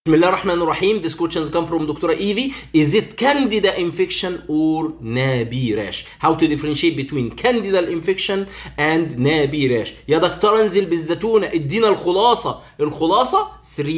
Bismillah ar-Rahman ar-Rahim. These questions come from Dr. Evie. Is it candida infection or نابي rash? How to differentiate between candidal infection and نابي rash. يا دكتور انزل بالزتونة ادينا الخلاصة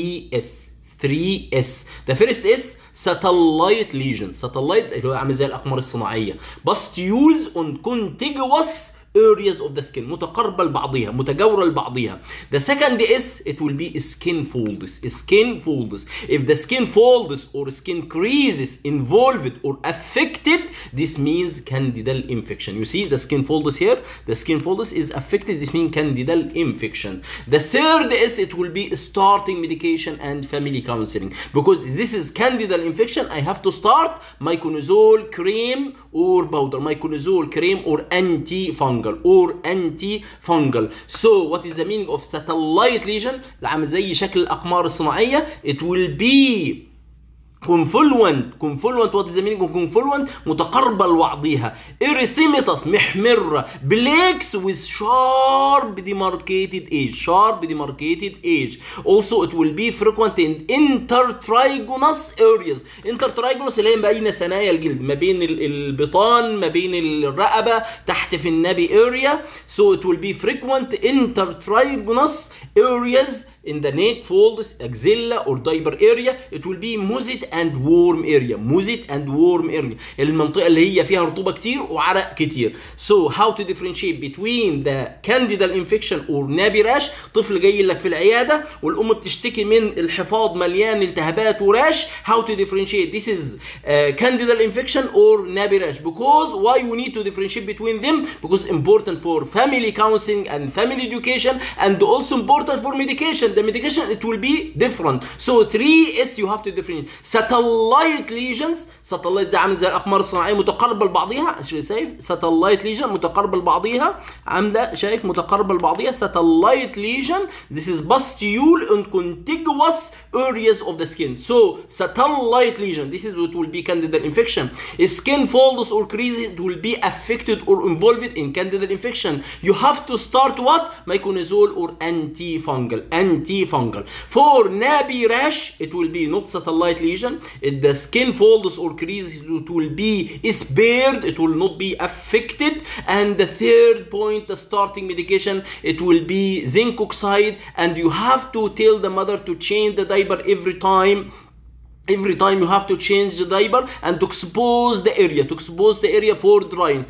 3S. The first S satellite lesion. Satellite اللي هو عامل زي الأقمار الصناعية. Pustules on contiguous areas of the skin. متقاربة لبعضها، متجاورة لبعضها. The second is it will be skin folds. Skin folds. If the skin folds or skin creases involved or affected, this means candidal infection. You see the skin folds here. The skin folds is affected. This means candidal infection. The third is it will be starting medication and family counseling. Because this is candidal infection, I have to start miconazole cream or powder. Miconazole cream or antifungal. So what is the meaning of satellite lesion؟ عامل زي شكل الأقمار الصناعية. It will be confluent. What is the meaning of confluent؟ متقاربة لبعضها. erythematous محمرة. Plaques with sharp demarcated edge. Also it will be frequent in intertrigonous areas. intertrigonous اللي هي ما بين ثنايا الجلد، ما بين البطان، ما بين الرقبة، تحت في النبي area. So it will be frequent intertrigonous areas in the neck folds, axilla or diaper area. It will be moist and warm area. المنطقة اللي هي فيها رطوبة كتير وعرق كتير. So how to differentiate between the candidal infection or نابي rash؟ طفل جاي لك في العيادة والأم بتشتكي من الحفاض مليان التهابات وراش. How to differentiate this is candidal infection or نابي rash؟ Because why we need to differentiate between them? Because important for family counseling and family education, and also important for medication. The medication it will be different. So 3S you have to differentiate. Satellite lesions. satellite زي عامل زي الأقمار الصناعية متقاربة لبعضها. شايف satellite lesion متقاربة لبعضها، عاملة شايف متقاربة لبعضها. satellite lesion this is pustule in contiguous areas of the skin. So satellite lesion this is what will be candidal infection. Skin folds or creases it will be affected or involved in candidal infection. You have to start what? Miconazole or antifungal. For نابي rash it will be not satellite lesion. The skin folds or creases it will be spared, it will not be affected. And the third point, the starting medication, it will be zinc oxide, and you have to tell the mother to change the diaper every time you have to change the diaper and to expose the area for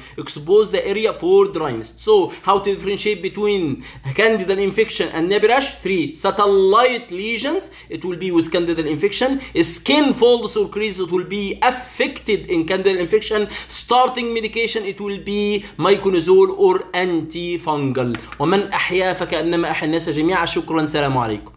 dryness. So how to differentiate between candidal infection and نابي rash? 3 satellite lesions it will be with candidal infection. Skin folds or creases it will be affected in candidal infection. Starting medication it will be miconazole or antifungal. ومن أحيا فكأنما أحيا الناس جميعا. شكرا، سلام عليكم.